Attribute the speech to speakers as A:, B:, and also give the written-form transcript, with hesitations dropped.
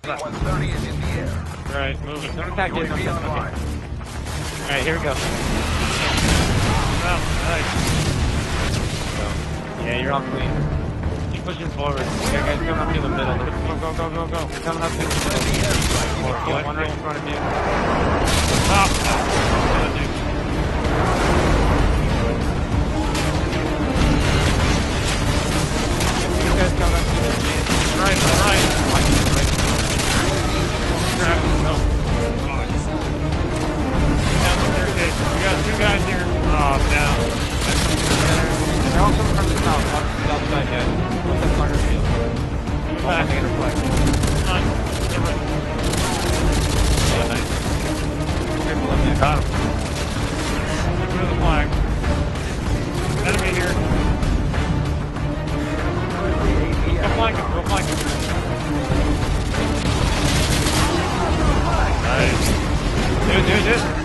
A: C-130 is in the air.
B: Alright, moving.
C: Don't attack yet,
A: UAV online.
C: Alright, here we go.
B: Oh, nice.
C: Yeah, you're all clean. Keep pushing forward. Yeah, guys, coming up to the middle. Go, go, go, go, go. They're coming up to the middle. Kill one right in front of you.
B: Stop!
C: You guys coming up to the middle.
B: Right. Grab him. No. Down the staircase. We got two guys here. Oh, down.
C: They're all coming from the south side, guys. What's that corner field?
B: Back.
C: Taking a flag.
B: Come on.
C: Yeah, nice.
B: Got him. Look for the flag. Enemy here. Go flank him. Nice. Dude.